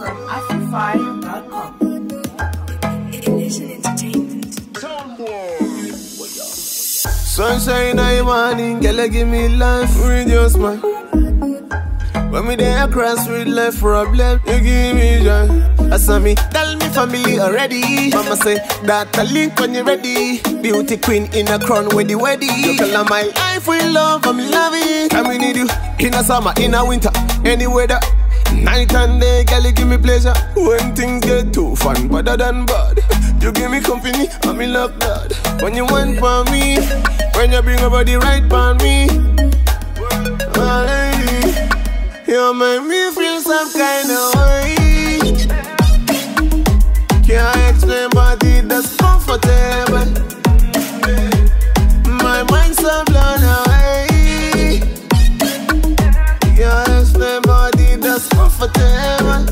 from Afrofy.com. Ignition Entertainment. Sunshine in the morning, girl, give me life with your smile. When me there across with life problem, you give me joy. I saw me, tell me family already. Mama say, that a link when you ready. Beauty queen in a crown with the wedding. You color my life with love, I'm loving. Can we need you in a summer, in a winter, any weather. Night and day, girl, you give me pleasure. When things get too fun, better than bad, you give me company, I'm in love God. When you want for me, when you bring your body right for me, oh lady, you make me feel some kind of way. Can't explain, but it's comfortable. My mind's so blown away. Can't explain, but it's comfortable.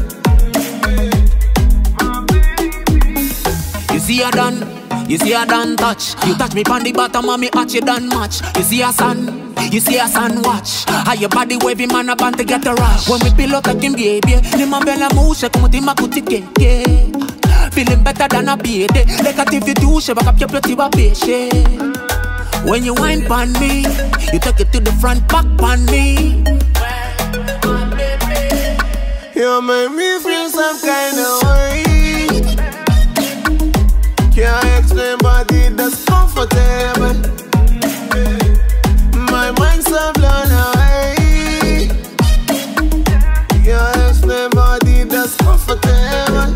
You see I done touch. You touch me pon the bottom of me arch, you done match. You see a sun watch. How your body wavy man up and to get a rush. When we pillow taking baby, ni mambela mushe kumuti makuti keke. Feeling better than a baby. Like a TV douche, back up your pretty baby. When you wine pon me, you take it to the front, back pon me. You make me feel some kind of way. Can't explain, but it's comfortable. My mind's so blown away. Can't explain, but it's comfortable.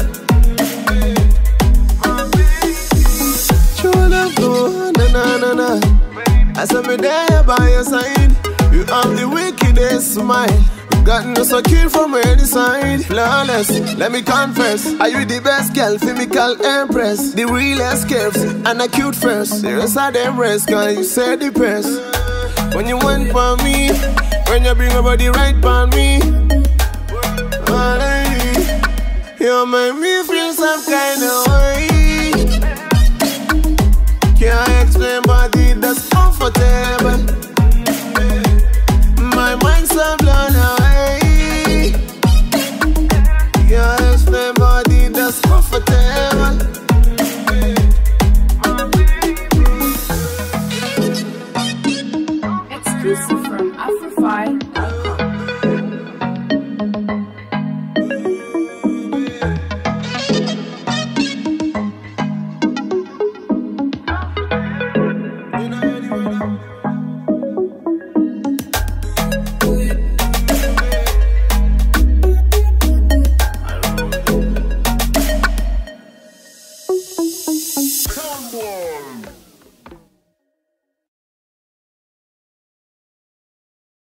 True love, go na. I saw me there by your side. You have the wickedest smile. Got no secure from any side. Flawless, let me confess. Are you the best girl, female empress? The realest curves and a cute first. The rest of them rest, cause you said the best. When you want for me, when you bring your body right for me, oh lady, you make me feel some kind of way. Can't explain, but it's comfortable. My mind's so blown away. Can't explain, but it's comfortable. Exclusive from Afrofy.com. Come on.